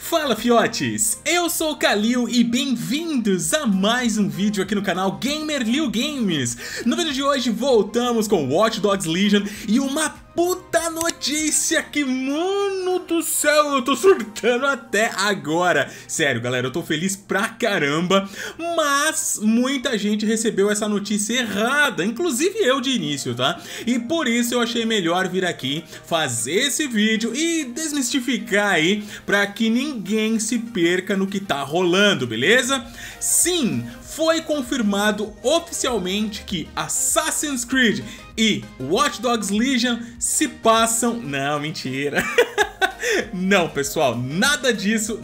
Fala fiotes, eu sou o Kalil e bem-vindos a mais um vídeo aqui no canal Gamer.Liu Games. No vídeo de hoje voltamos com Watch Dogs Legion e uma puta notícia que, mano do céu, eu tô surtando até agora. Sério galera, eu tô feliz pra caramba, mas muita gente recebeu essa notícia errada, inclusive eu de início, tá? E por isso eu achei melhor vir aqui fazer esse vídeo e desmistificar aí pra que ninguém se perca no que tá rolando, beleza? Sim, foi confirmado oficialmente que Assassin's Creed e Watch Dogs Legion se passam... Não, mentira. Não, pessoal, nada disso,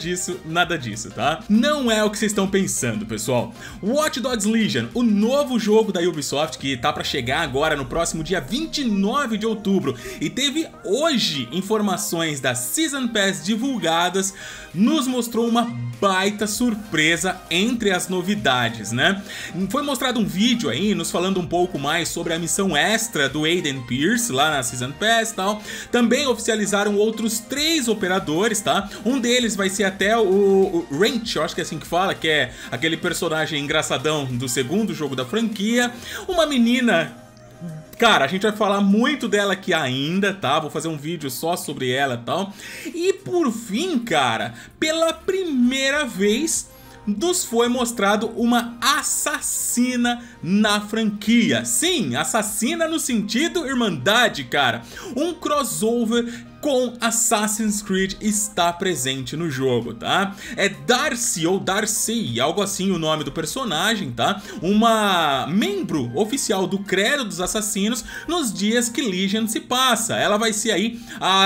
tá? Não é o que vocês estão pensando, pessoal. Watch Dogs Legion, o novo jogo da Ubisoft que tá pra chegar agora no próximo dia 29 de outubro e teve hoje informações da Season Pass divulgadas, nos mostrou uma baita surpresa entre as novidades, né? Foi mostrado um vídeo aí nos falando um pouco mais sobre a missão extra do Aiden Pearce lá na Season Pass e tal. Também oficializaram outros 3 operadores, tá? Um deles vai ser até o Wrench, eu acho que é assim que fala, que é aquele personagem engraçadão do segundo jogo da franquia. Uma menina... Cara, a gente vai falar muito dela aqui ainda, tá? Vou fazer um vídeo só sobre ela e tal. E por fim, cara, pela primeira vez nos foi mostrado uma assassina na franquia. Sim, assassina no sentido Irmandade, cara. Um crossover com Assassin's Creed está presente no jogo, tá? É Darcy ou Darcy, algo assim o nome do personagem, tá? Uma membro oficial do credo dos assassinos nos dias que Legion se passa. Ela vai ser aí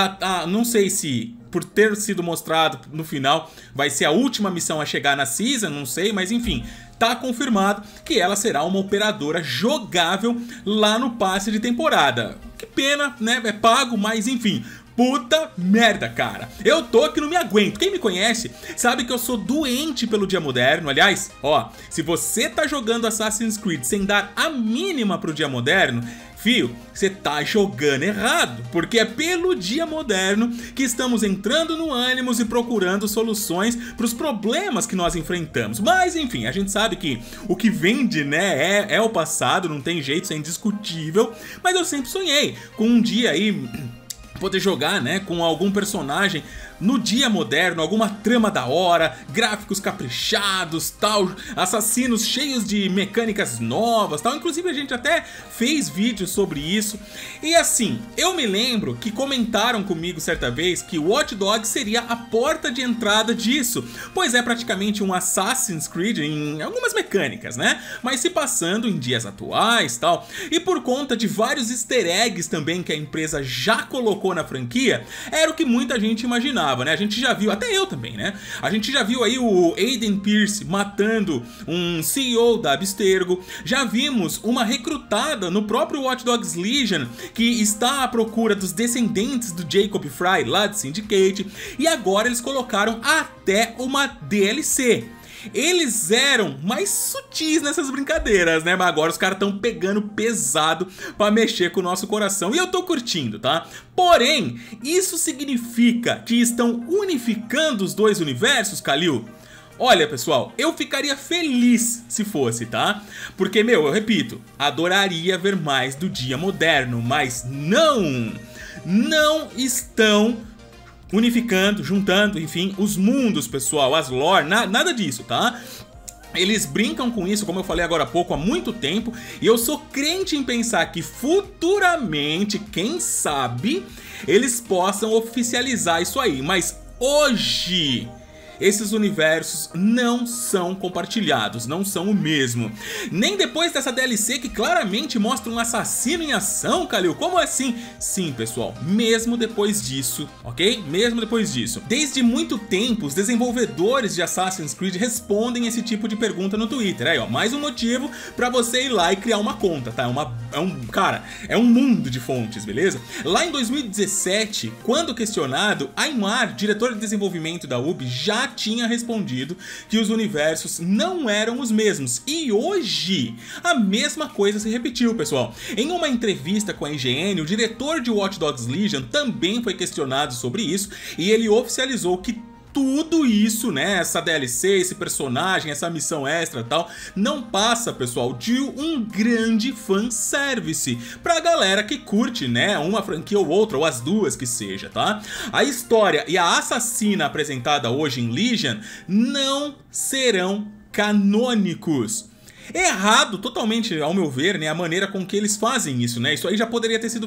não sei se por ter sido mostrado no final vai ser a última missão a chegar na Season, não sei, mas enfim, tá confirmado que ela será uma operadora jogável lá no passe de temporada. Que pena, né? É pago, mas enfim. Puta merda, cara. Eu tô que não me aguento. Quem me conhece sabe que eu sou doente pelo dia moderno. Aliás, ó, se você tá jogando Assassin's Creed sem dar a mínima pro dia moderno, fio, você tá jogando errado, porque é pelo dia moderno que estamos entrando no Animus e procurando soluções pros problemas que nós enfrentamos. Mas enfim, a gente sabe que o que vende, né, é o passado, não tem jeito, isso é indiscutível. Mas eu sempre sonhei com um dia aí poder jogar, né, com algum personagem no dia moderno, alguma trama da hora, gráficos caprichados, tal, assassinos cheios de mecânicas novas, tal. Inclusive a gente até fez vídeo sobre isso. E assim, eu me lembro que comentaram comigo certa vez que Watch Dogs seria a porta de entrada disso, pois é praticamente um Assassin's Creed em algumas mecânicas, né, mas se passando em dias atuais, tal. E por conta de vários easter eggs também que a empresa já colocou na franquia, era o que muita gente imaginava, né? A gente já viu, até eu também, né? A gente já viu aí o Aiden Pearce matando um CEO da Abstergo, já vimos uma recrutada no próprio Watch Dogs Legion que está à procura dos descendentes do Jacob Frye lá de Syndicate, e agora eles colocaram até uma DLC. Eles eram mais sutis nessas brincadeiras, né? Mas agora os caras estão pegando pesado pra mexer com o nosso coração. E eu tô curtindo, tá? Porém, isso significa que estão unificando os dois universos, Kalil? Olha, pessoal, eu ficaria feliz se fosse, tá? Porque, meu, eu repito, adoraria ver mais do dia moderno, mas não estão unificando, juntando, enfim, os mundos, pessoal, as lore, nada disso, tá? Eles brincam com isso, como eu falei agora há pouco, há muito tempo, e eu sou crente em pensar que futuramente, quem sabe, eles possam oficializar isso aí, mas hoje esses universos não são compartilhados, não são o mesmo. Nem depois dessa DLC que claramente mostra um assassino em ação, Kalil, como assim? Sim, pessoal, mesmo depois disso, ok? Mesmo depois disso. Desde muito tempo, os desenvolvedores de Assassin's Creed respondem esse tipo de pergunta no Twitter. Aí, ó, mais um motivo pra você ir lá e criar uma conta, tá? É um mundo de fontes, beleza? Lá em 2017, quando questionado, Aymar, diretor de desenvolvimento da Ubi, já tinha respondido que os universos não eram os mesmos. E hoje a mesma coisa se repetiu, pessoal. Em uma entrevista com a IGN, o diretor de Watch Dogs Legion também foi questionado sobre isso e ele oficializou que tudo isso, né, essa DLC, esse personagem, essa missão extra e tal, não passa, pessoal, de um grande fanservice pra galera que curte, né, uma franquia ou outra, ou as duas que seja, tá? A história e a assassina apresentada hoje em Legion não serão canônicos. Errado totalmente, ao meu ver, né, a maneira com que eles fazem isso, né? Isso aí já poderia ter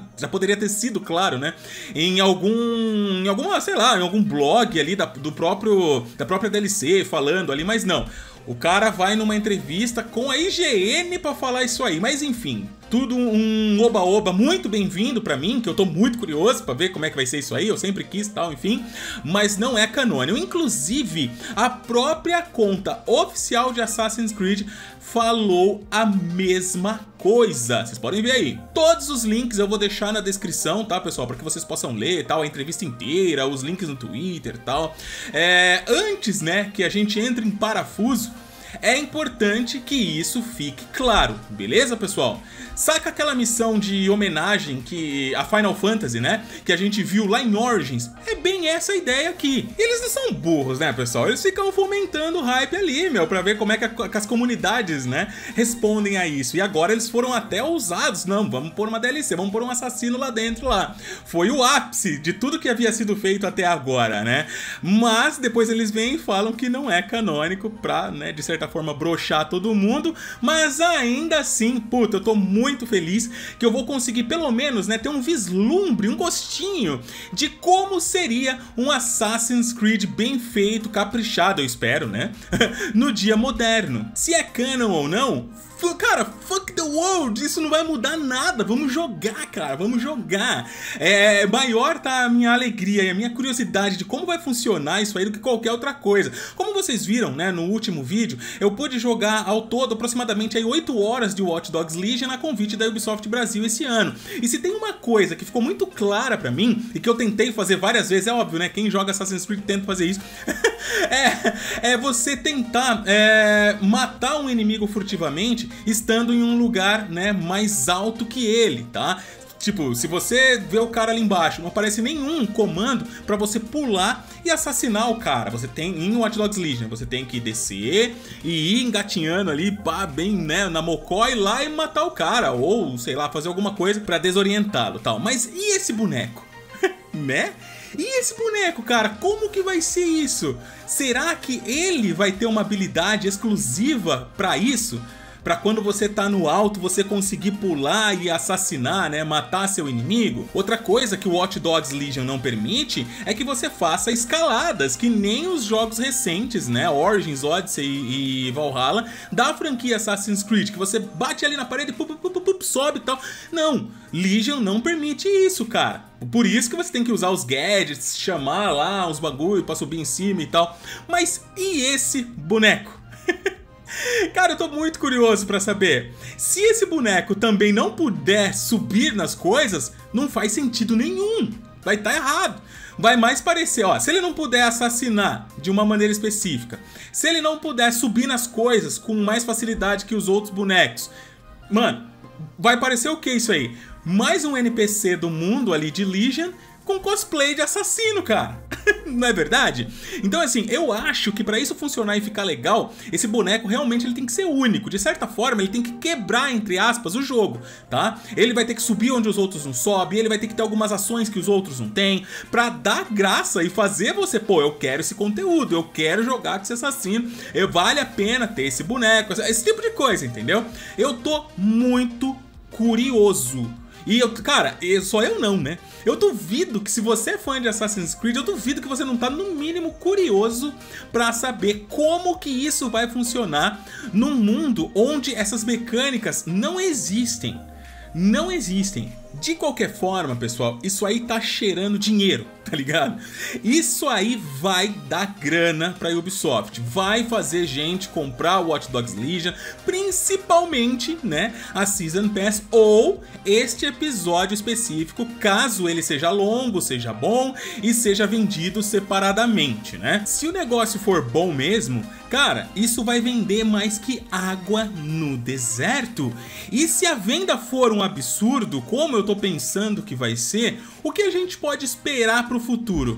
sido claro, né, em alguma, sei lá, em algum blog ali da própria DLC falando ali, mas não. O cara vai numa entrevista com a IGN pra falar isso aí, mas enfim, tudo um oba-oba muito bem-vindo pra mim, que eu tô muito curioso pra ver como é que vai ser isso aí, eu sempre quis e tal, enfim, mas não é canônico. Inclusive, a própria conta oficial de Assassin's Creed falou a mesma coisa. Vocês podem ver aí. Todos os links eu vou deixar na descrição, tá, pessoal? Para que vocês possam ler, tal, a entrevista inteira, os links no Twitter e tal. Antes, né, que a gente entre em parafuso, é importante que isso fique claro, beleza, pessoal? Saca aquela missão de homenagem a Final Fantasy, né? Que a gente viu lá em Origins? É bem essa a ideia aqui. E eles não são burros, né, pessoal? Eles ficam fomentando o hype ali, meu, pra ver como é que as comunidades, né, respondem a isso. E agora eles foram até ousados. Não, vamos pôr uma DLC, vamos pôr um assassino lá dentro lá. Foi o ápice de tudo que havia sido feito até agora, né? Mas depois eles vêm e falam que não é canônico pra, né, de certa forma broxar todo mundo, mas ainda assim, puta, eu tô muito feliz que eu vou conseguir pelo menos, né, ter um vislumbre, um gostinho de como seria um Assassin's Creed bem feito, caprichado, eu espero, né, no dia moderno. Se é canon ou não, cara, fuck the world, isso não vai mudar nada, vamos jogar, cara, vamos jogar. Maior tá a minha alegria e a minha curiosidade de como vai funcionar isso aí do que qualquer outra coisa. Como vocês viram, né, no último vídeo, eu pude jogar ao todo aproximadamente aí 8 horas de Watch Dogs Legion a convite da Ubisoft Brasil esse ano. E se tem uma coisa que ficou muito clara pra mim, e que eu tentei fazer várias vezes, é óbvio, né, quem joga Assassin's Creed tenta fazer isso, é você tentar matar um inimigo furtivamente estando em um lugar, né, mais alto que ele, tá? Tipo, se você vê o cara ali embaixo, não aparece nenhum comando pra você pular e assassinar o cara. Você tem, em Watch Dogs Legion, você tem que descer e ir engatinhando ali, pá, bem, né, na mocó, ir lá e matar o cara. Ou, sei lá, fazer alguma coisa pra desorientá-lo, tal. Mas e esse boneco? Né? E esse boneco, cara, como que vai ser isso? Será que ele vai ter uma habilidade exclusiva pra isso? Pra quando você tá no alto, você conseguir pular e assassinar, né, matar seu inimigo. Outra coisa que o Watch Dogs Legion não permite é que você faça escaladas, que nem os jogos recentes, né, Origins, Odyssey e Valhalla, da franquia Assassin's Creed, que você bate ali na parede, sobe e tal. Não, Legion não permite isso, cara. Por isso que você tem que usar os gadgets, chamar lá uns bagulho pra subir em cima e tal. Mas e esse boneco? Cara, eu tô muito curioso pra saber. Se esse boneco também não puder subir nas coisas, não faz sentido nenhum. Vai estar errado. Vai mais parecer, ó, se ele não puder assassinar de uma maneira específica, se ele não puder subir nas coisas com mais facilidade que os outros bonecos, mano, vai parecer o que isso aí? Mais um NPC do mundo ali de Legion com cosplay de assassino, cara. Não é verdade? Então assim, eu acho que pra isso funcionar e ficar legal, esse boneco realmente ele tem que ser único. De certa forma, ele tem que quebrar, entre aspas, o jogo, tá? Ele vai ter que subir onde os outros não sobem, ele vai ter que ter algumas ações que os outros não têm, pra dar graça e fazer você, pô, eu quero esse conteúdo, eu quero jogar com esse assassino, vale a pena ter esse boneco, esse tipo de coisa, entendeu? Eu tô muito curioso. E eu, cara, só eu não, né? Eu duvido que se você é fã de Assassin's Creed, eu duvido que você não tá no mínimo curioso pra saber como que isso vai funcionar num mundo onde essas mecânicas não existem. Não existem. De qualquer forma, pessoal, isso aí tá cheirando dinheiro, tá ligado? Isso aí vai dar grana pra Ubisoft, vai fazer gente comprar o Watch Dogs Legion, principalmente, né, a Season Pass ou este episódio específico, caso ele seja longo, seja bom e seja vendido separadamente, né? Se o negócio for bom mesmo, cara, isso vai vender mais que água no deserto. E se a venda for um absurdo, como eu tô pensando que vai ser, o que a gente pode esperar pro futuro?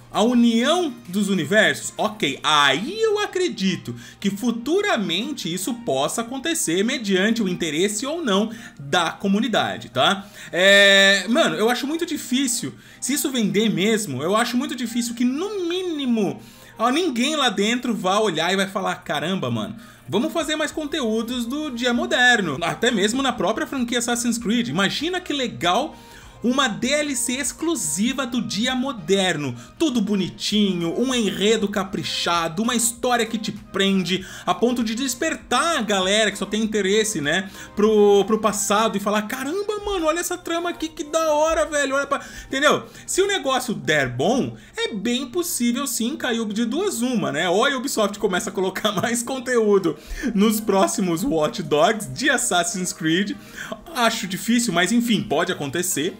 a união dos universos, ok, aí eu acredito que futuramente isso possa acontecer mediante o interesse ou não da comunidade, tá? Mano, eu acho muito difícil, se isso vender mesmo, eu acho muito difícil que no mínimo ninguém lá dentro vá olhar e vai falar, caramba, mano, vamos fazer mais conteúdos do dia moderno, até mesmo na própria franquia Assassin's Creed. Imagina que legal uma DLC exclusiva do dia moderno, tudo bonitinho, um enredo caprichado, uma história que te prende a ponto de despertar a galera que só tem interesse, né, pro passado e falar, caramba, mano, olha essa trama aqui, que da hora, velho, olha pra... Entendeu? Se o negócio der bom, é bem possível sim cair de duas uma, né? Ou a Ubisoft começa a colocar mais conteúdo nos próximos Watch Dogs de Assassin's Creed, acho difícil, mas enfim, pode acontecer.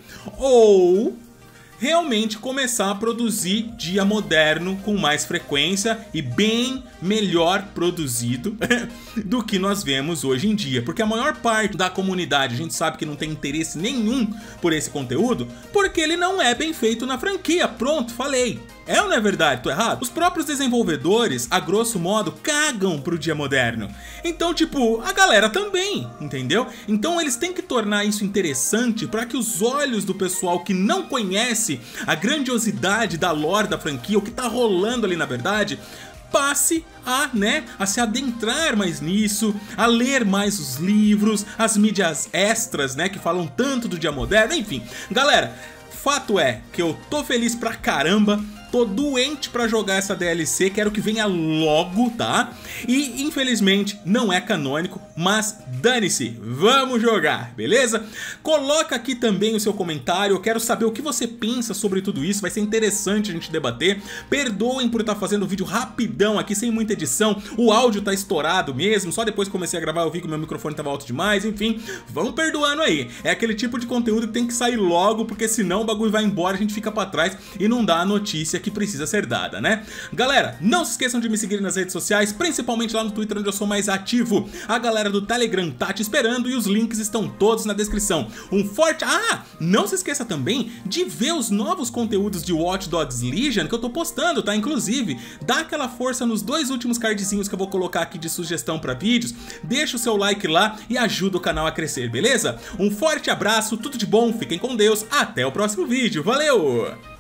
Ou realmente começar a produzir dia moderno com mais frequência e bem melhor produzido do que nós vemos hoje em dia. Porque a maior parte da comunidade, a gente sabe que não tem interesse nenhum por esse conteúdo, porque ele não é bem feito na franquia. Pronto, falei. É ou não é verdade? Tô errado? Os próprios desenvolvedores, a grosso modo, cagam pro dia moderno. Então, tipo, a galera também, entendeu? Então eles têm que tornar isso interessante para que os olhos do pessoal que não conhece a grandiosidade da lore da franquia, o que tá rolando ali na verdade, passe a se adentrar mais nisso, a ler mais os livros, as mídias extras, né, que falam tanto do dia moderno, enfim. Galera, fato é que eu tô feliz pra caramba. Tô doente pra jogar essa DLC, quero que venha logo, tá? E infelizmente não é canônico, mas dane-se, vamos jogar, beleza? Coloca aqui também o seu comentário, eu quero saber o que você pensa sobre tudo isso, vai ser interessante a gente debater. Perdoem por estar fazendo o vídeo rapidão aqui, sem muita edição, o áudio tá estourado mesmo, só depois que comecei a gravar eu vi que o meu microfone tava alto demais, enfim, vamos perdoando aí. É aquele tipo de conteúdo que tem que sair logo, porque senão o bagulho vai embora, a gente fica pra trás e não dá a notícia que precisa ser dada, né? Galera, não se esqueçam de me seguir nas redes sociais, principalmente lá no Twitter, onde eu sou mais ativo. A galera do Telegram tá te esperando e os links estão todos na descrição. Um forte... não se esqueça também de ver os novos conteúdos de Watch Dogs Legion que eu tô postando, tá? Inclusive, dá aquela força nos dois últimos cardzinhos que eu vou colocar aqui de sugestão pra vídeos, deixa o seu like lá e ajuda o canal a crescer, beleza? Um forte abraço, tudo de bom, fiquem com Deus, até o próximo vídeo, valeu!